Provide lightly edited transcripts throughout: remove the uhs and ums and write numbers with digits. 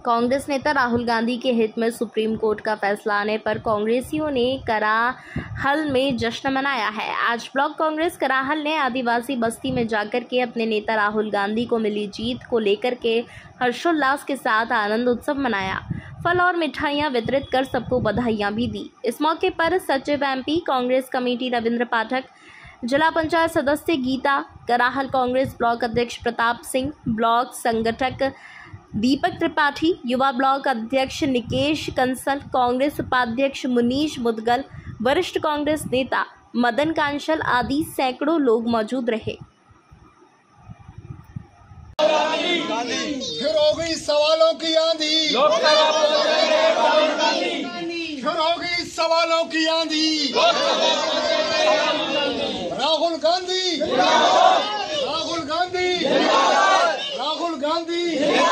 कांग्रेस नेता राहुल गांधी के हित में सुप्रीम कोर्ट का फैसला आने पर कांग्रेसियों ने कराहल में जश्न मनाया है। आज ब्लॉक कांग्रेस कराहल ने आदिवासी बस्ती में जाकर के अपने नेता राहुल गांधी को मिली जीत को लेकर के हर्षोल्लास के साथ आनंद उत्सव मनाया। फल और मिठाइयां वितरित कर सबको बधाइयां भी दी। इस मौके पर सचिव एमपी कांग्रेस कमेटी रविंद्र पाठक, जिला पंचायत सदस्य गीता, कराहल कांग्रेस ब्लॉक अध्यक्ष प्रताप सिंह, ब्लॉक संगठक दीपक त्रिपाठी, युवा ब्लॉक अध्यक्ष निकेश कंसल, कांग्रेस उपाध्यक्ष मुनीश मुदगल, वरिष्ठ कांग्रेस नेता मदन कांशल आदि सैकड़ों लोग मौजूद रहे। फिर हो गई सवालों की आंधी, फिर हो गई सवालों की आंधी। राहुल गांधी, राहुल गांधी, राहुल गांधी,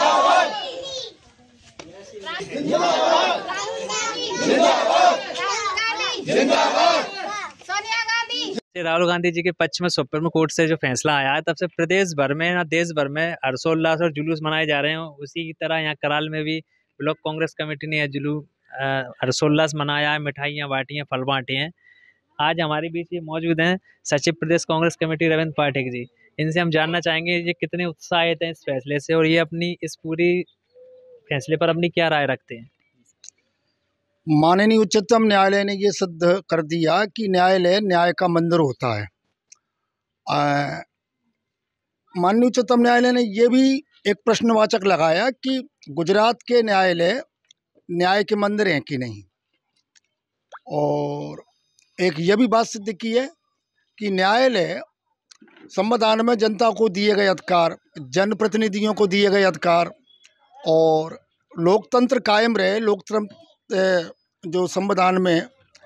राहुल गांधी जी के पक्ष में सुप्रीम कोर्ट से जो फैसला आया है, तब से प्रदेश भर में ना देश भर में हर्षोल्लास और जुलूस मनाए जा रहे हैं। उसी की तरह यहाँ कराल में भी ब्लॉक कांग्रेस कमेटी ने जुलूस हर्षोल्लास मनाया है, मिठाइयाँ बांटी हैं, फल बांटे हैं। आज हमारे बीच ये मौजूद हैं सचिव प्रदेश कांग्रेस कमेटी रविंद्र पाठक जी। इनसे हम जानना चाहेंगे ये कितने उत्साहित हैं इस फैसले से और ये अपनी इस पूरी फैसले पर अपनी क्या राय रखते हैं। माननीय उच्चतम न्यायालय ने ये सिद्ध कर दिया कि न्यायालय न्याय का मंदिर होता है। माननीय उच्चतम न्यायालय ने ये भी एक प्रश्नवाचक लगाया कि गुजरात के न्यायालय न्याय के मंदिर हैं कि नहीं, और एक ये भी बात सिद्ध की है कि न्यायालय संविधान में जनता को दिए गए अधिकार, जनप्रतिनिधियों को दिए गए अधिकार और लोकतंत्र कायम रहे। लोकतंत्र जो संविधान में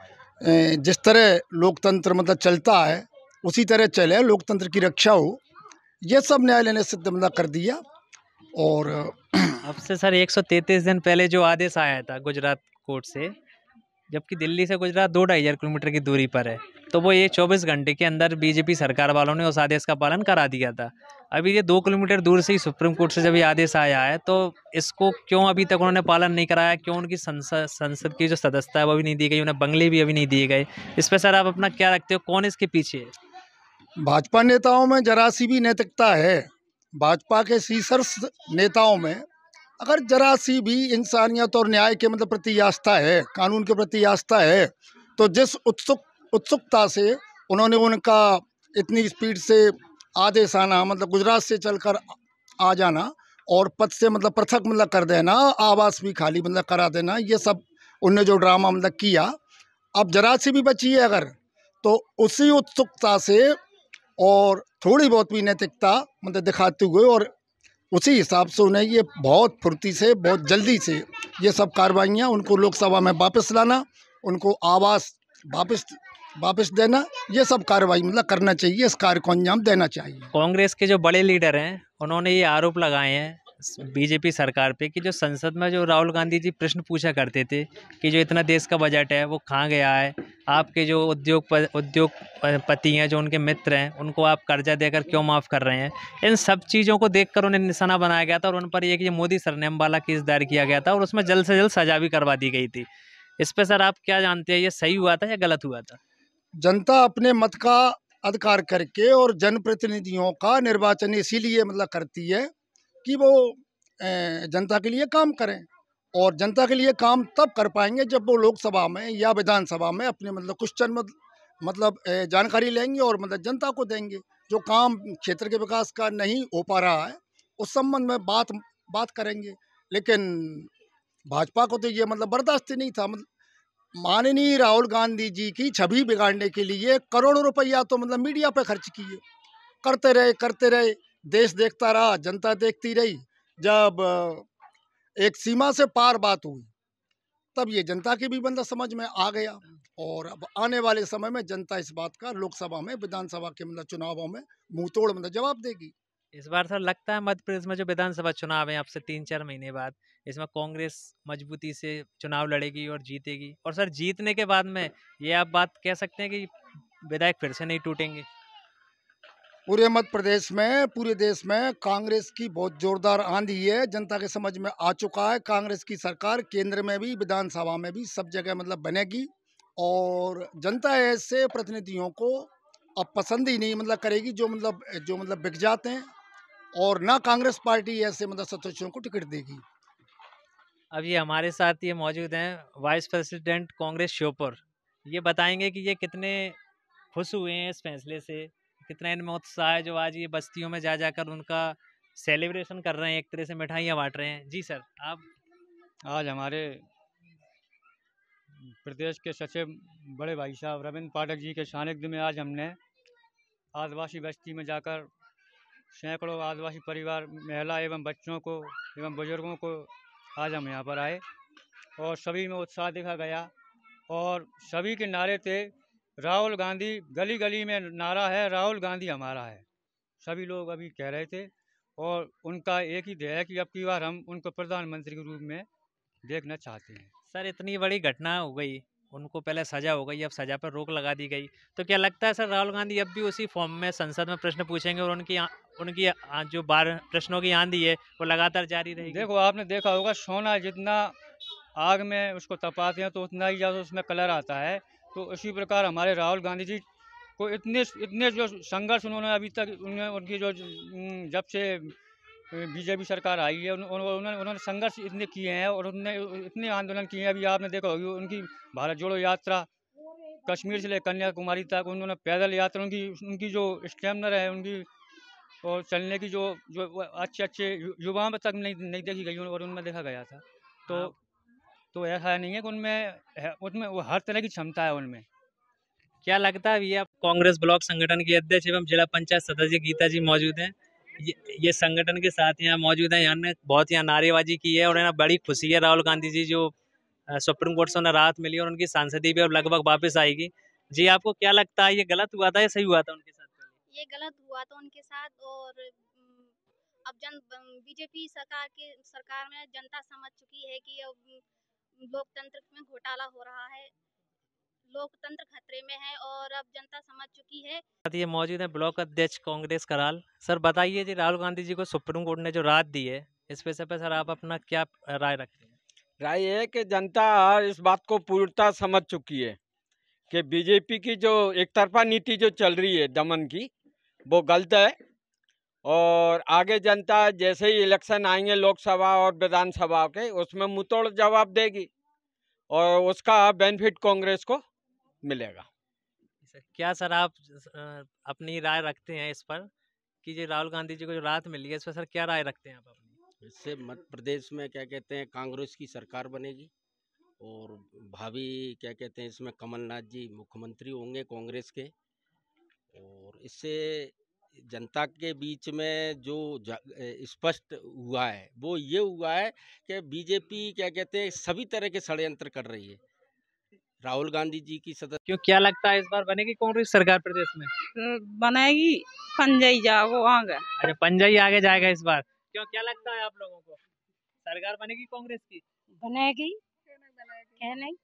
जिस तरह लोकतंत्र मतलब चलता है उसी तरह चले, लोकतंत्र की रक्षा हो, ये सब न्यायालय ने सिद्ध मतलब कर दिया। और अब से सर 133 दिन पहले जो आदेश आया था गुजरात कोर्ट से, जबकि दिल्ली से गुजरात 2-2.5 किलोमीटर की दूरी पर है, तो वो ये 24 घंटे के अंदर बीजेपी सरकार वालों ने उस आदेश का पालन करा दिया था। अभी ये 2 किलोमीटर दूर से ही सुप्रीम कोर्ट से जब ये आदेश आया है, तो इसको क्यों अभी तक उन्होंने पालन नहीं कराया? क्यों उनकी संसद की जो सदस्यता है वो भी नहीं दी गई, उन्हें बंगले भी अभी नहीं दिए गए? इस पर सर आप अपना क्या रखते हो, कौन इसके पीछे है? भाजपा नेताओं में जरा सी भी नैतिकता है। भाजपा के शीर्ष नेताओं में अगर जरा सी भी इंसानियत और न्याय के मतलब प्रति आस्था है, कानून के प्रति आस्था है, तो जिस उत्सुकता से उन्होंने उनका इतनी स्पीड से आदेश आना, मतलब गुजरात से चलकर आ जाना और पद से मतलब पृथक मतलब कर देना, आवास भी खाली मतलब करा देना, ये सब उनने जो ड्रामा मतलब किया, अब जरा सी भी बची है अगर, तो उसी उत्सुकता से और थोड़ी बहुत भी नैतिकता मतलब दिखाते हुए और उसी हिसाब से उन्हें ये बहुत फुर्ती से, बहुत जल्दी से ये सब कार्रवाइयाँ, उनको लोकसभा में वापस लाना, उनको आवास वापस देना, ये सब कार्रवाई मतलब करना चाहिए, इस कार्य को अंजाम देना चाहिए। कांग्रेस के जो बड़े लीडर हैं उन्होंने ये आरोप लगाए हैं बीजेपी सरकार पे कि जो संसद में जो राहुल गांधी जी प्रश्न पूछा करते थे कि जो इतना देश का बजट है वो कहाँ गया है, आपके जो उद्योगपति हैं, जो उनके मित्र हैं, उनको आप कर्जा देकर क्यों माफ़ कर रहे हैं। इन सब चीज़ों को देखकर उन्हें निशाना बनाया गया था और उन पर ये कि मोदी सरनेम वाला केस दायर किया गया था और उसमें जल्द से जल्द सजा भी करवा दी गई थी। इस पर सर आप क्या जानते हैं, ये सही हुआ था या गलत हुआ था? जनता अपने मत का अधिकार करके और जनप्रतिनिधियों का निर्वाचन इसीलिए मतलब करती है कि वो जनता के लिए काम करें, और जनता के लिए काम तब कर पाएंगे जब वो लोकसभा में या विधानसभा में अपने मतलब क्वेश्चन मतलब जानकारी लेंगे और मतलब जनता को देंगे। जो काम क्षेत्र के विकास का नहीं हो पा रहा है उस संबंध में बात करेंगे। लेकिन भाजपा को तो ये मतलब बर्दाश्त नहीं था। मतलब माननीय राहुल गांधी जी की छवि बिगाड़ने के लिए करोड़ों रुपया तो मतलब मीडिया पे खर्च किए, करते रहे, देश देखता रहा, जनता देखती रही। जब एक सीमा से पार बात हुई तब ये जनता की भी मतलब समझ में आ गया, और अब आने वाले समय में जनता इस बात का लोकसभा में, विधानसभा के मतलब चुनावों में मुंह तोड़ मतलब जवाब देगी। इस बार सर लगता है मध्य प्रदेश में जो विधानसभा चुनाव है अब से 3-4 महीने बाद, इसमें कांग्रेस मजबूती से चुनाव लड़ेगी और जीतेगी। और सर जीतने के बाद में ये आप बात कह सकते हैं कि विधायक फिर से नहीं टूटेंगे? पूरे मध्य प्रदेश में, पूरे देश में कांग्रेस की बहुत जोरदार आंधी है। जनता के समझ में आ चुका है, कांग्रेस की सरकार केंद्र में भी, विधानसभा में भी, सब जगह मतलब बनेगी। और जनता ऐसे प्रतिनिधियों को अब पसंद ही नहीं मतलब करेगी जो मतलब बिक जाते हैं, और ना कांग्रेस पार्टी ऐसे मतलब सदस्यों को टिकट देगी। अब ये हमारे साथ ये मौजूद हैं वाइस प्रेसिडेंट कांग्रेस श्योपुर। ये बताएंगे कि ये कितने खुश हुए हैं इस फैसले से, कितना इनमें उत्साह है जो आज ये बस्तियों में जा जाकर उनका सेलिब्रेशन कर रहे हैं, एक तरह से मिठाइयाँ बांट रहे हैं। जी सर, आप। आज हमारे प्रदेश के सचिव बड़े भाई साहब रविंद्र पाठक जी के सानिध्य में आज हमने आदिवासी बस्ती में जाकर सैकड़ों आदिवासी परिवार, महिला एवं बच्चों को एवं बुजुर्गों को आज हम यहाँ पर आए और सभी में उत्साह देखा गया। और सभी के नारे थे राहुल गांधी, गली गली में नारा है राहुल गांधी हमारा है, सभी लोग अभी कह रहे थे। और उनका एक ही ध्येय है कि अब की बार हम उनको प्रधानमंत्री के रूप में देखना चाहते हैं। सर, इतनी बड़ी घटना हो गई, उनको पहले सजा हो गई, अब सजा पर रोक लगा दी गई, तो क्या लगता है सर राहुल गांधी अब भी उसी फॉर्म में संसद में प्रश्न पूछेंगे और उनकी जो 12 प्रश्नों की आंधी है वो लगातार जारी रहेगी? देखो, आपने देखा होगा सोना जितना आग में उसको तपाते हैं तो उतना ही ज़्यादा उसमें कलर आता है। तो उसी प्रकार हमारे राहुल गांधी जी को इतने इतने जो संघर्ष उन्होंने अभी तक उनकी जो जब से बीजेपी सरकार आई है उन्होंने संघर्ष इतने किए हैं और उन्होंने इतने आंदोलन किए हैं। अभी आपने देखा होगी उनकी भारत जोड़ो यात्रा, कश्मीर से लेकर कन्याकुमारी तक उन्होंने पैदल यात्रा, उनकी जो स्टेमिना है उनकी और चलने की जो जो अच्छे अच्छे युवाओं में तक नहीं देखी गई और उनमें देखा गया था। तो ऐसा नहीं है कि उनमें वो हर तरह की क्षमता है उनमें। क्या लगता है ये आप कांग्रेस ब्लॉक संगठन के अध्यक्ष एवं जिला पंचायत सदस्य गीता जी मौजूद हैं, ये संगठन के साथ यहाँ मौजूद हैं, यहाँ बहुत यहाँ नारेबाजी की है और यहाँ बड़ी खुशी है राहुल गांधी जी जो सुप्रीम कोर्ट से उन्हें राहत मिली और उनकी सांसदी भी अब लगभग वापस आएगी। जी, आपको क्या लगता है ये गलत हुआ था या सही हुआ था उनके साथ? ये गलत हुआ था उनके साथ। और अब बीजेपी सरकार में जनता समझ चुकी है कि अब लोकतंत्र में घोटाला हो रहा है, लोकतंत्र खतरे में है और अब जनता समझ चुकी है। ये मौजूद है ब्लॉक अध्यक्ष कांग्रेस कराल। सर बताइए जी, राहुल गांधी जी को सुप्रीम कोर्ट ने जो राहत दी है इस विषय पर सर आप अपना क्या राय रखते हैं? राय है कि जनता इस बात को पूर्णतः समझ चुकी है कि बीजेपी की जो एक तरफा नीति जो चल रही है दमन की, वो गलत है। और आगे जनता जैसे ही इलेक्शन आएंगे लोकसभा और विधानसभा के, उसमें मुंहतोड़ जवाब देगी और उसका बेनिफिट कांग्रेस को मिलेगा। क्या सर आप अपनी राय रखते हैं इस पर कि जो राहुल गांधी जी को जो राहत मिली है इस पर सर क्या राय रखते हैं आप अपनी? इससे मध्य प्रदेश में क्या कहते हैं कांग्रेस की सरकार बनेगी और भावी क्या कहते हैं इसमें कमलनाथ जी मुख्यमंत्री होंगे कांग्रेस के। और इससे जनता के बीच में जो स्पष्ट हुआ है वो ये हुआ है कि बीजेपी क्या कहते हैं सभी तरह के षड्यंत्र कर रही है। राहुल गांधी जी की सदस्य क्यों, क्या लगता है इस बार बनेगी कांग्रेस सरकार प्रदेश में? बनेगी, पंजाई जाओ आगे। अच्छा, पंजाई आगे जाएगा इस बार। क्यों, क्या लगता है आप लोगों को सरकार बनेगी कांग्रेस की? बनेगी, क्या नहीं।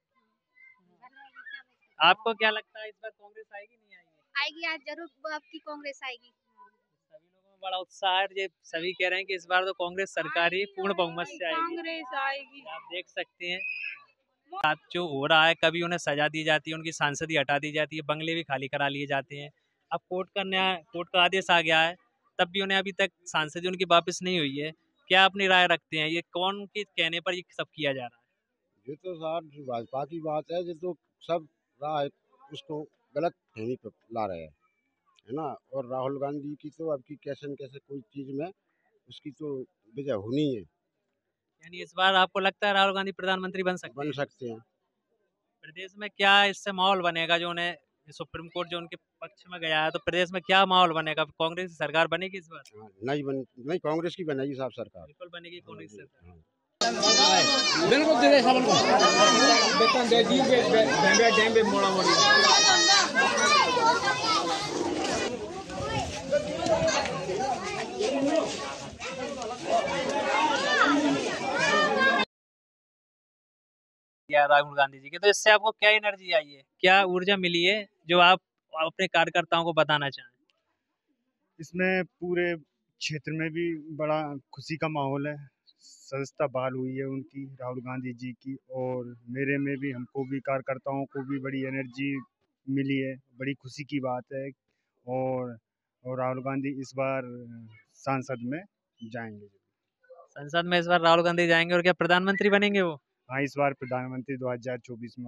आपको क्या लगता है इस बार कांग्रेस आएगी नहीं आएगी? आएगी, आज जरूर आपकी कांग्रेस आएगी। सभी लोगों में बड़ा उत्साह है, ये सभी कह रहे हैं कि इस बार तो कांग्रेस सरकार ही पूर्ण बहुमत से आएगी। कांग्रेस आएगी। आप देख सकते हैं साथ जो हो रहा है, कभी उन्हें सजा दी जाती है, उनकी सांसदी हटा दी जाती है, बंगले भी खाली करा लिए जाते हैं। अब कोर्ट का आदेश आ गया है, तब भी उन्हें अभी तक सांसदी उनकी वापस नहीं हुई है। क्या अपनी राय रखते हैं, ये कौन के कहने पर ये सब किया जा रहा है? ये तो साहब भाजपा की बात है, ये तो सब राय उसको गलत फहमी पर ला रहे हैं, है ना। और राहुल गांधी की तो अब की कैसे कोई चीज़ में उसकी तो वजह होनी है। यानी इस बार आपको लगता है राहुल गांधी प्रधानमंत्री बन सकते हैं? प्रदेश में क्या इससे माहौल बनेगा, जो उन्हें सुप्रीम कोर्ट जो उनके पक्ष में गया है, तो प्रदेश में क्या माहौल बनेगा? कांग्रेस की सरकार बनेगी इस बार? नहीं कांग्रेस की बनेगी साहब सरकार, बिल्कुल बनेगी कांग्रेस सरकार। राहुल गांधी जी के, तो इससे आपको क्या एनर्जी आई है, क्या ऊर्जा मिली है जो आप अपने कार्यकर्ताओं को बताना चाहें? इसमें पूरे क्षेत्र में भी बड़ा खुशी का माहौल है। सदस्यता बहाल हुई है उनकी, राहुल गांधी जी की, और मेरे में भी, हमको भी, कार्यकर्ताओं को भी बड़ी एनर्जी मिली है। बड़ी खुशी की बात है। और राहुल गांधी इस बार संसद में जाएंगे। संसद में इस बार राहुल गांधी जाएंगे और क्या प्रधानमंत्री बनेंगे वो? हाँ, इस बार प्रधानमंत्री 2024 में